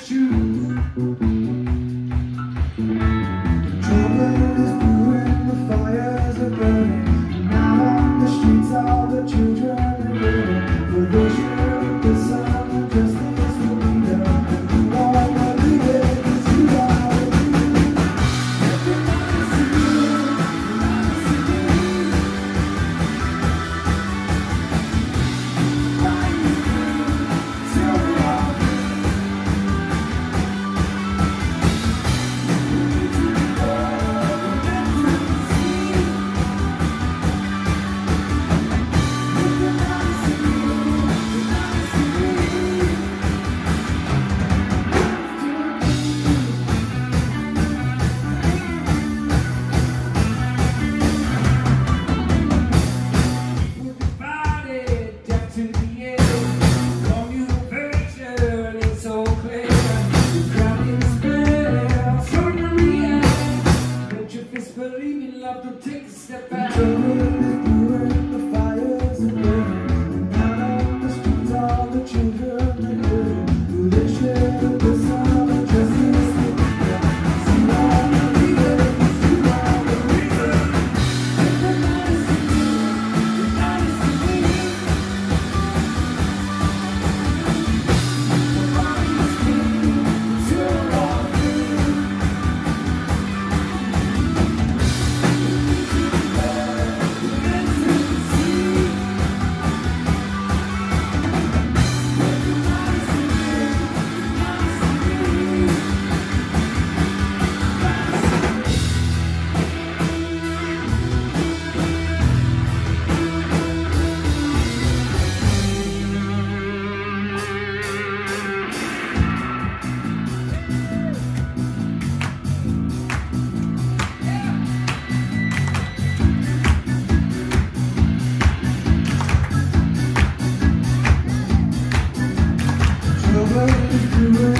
it's true. The trouble is brewing, the fires are burning, and now on the streets all the children are living. For they should the sun and justice will be done, and you all will be there, 'cause you are the truth. Everybody's a hero, everybody's a hero. Believe in love, don't take a step back. The trouble is brewing, the fires are burning, and out on the streets all the children are living. Will they share the sun and justice will be done? See all the leaders, see all the reasons. Everybody's a hero, everybody's a hero. Nobody's free, you're all free. Trouble is brewing.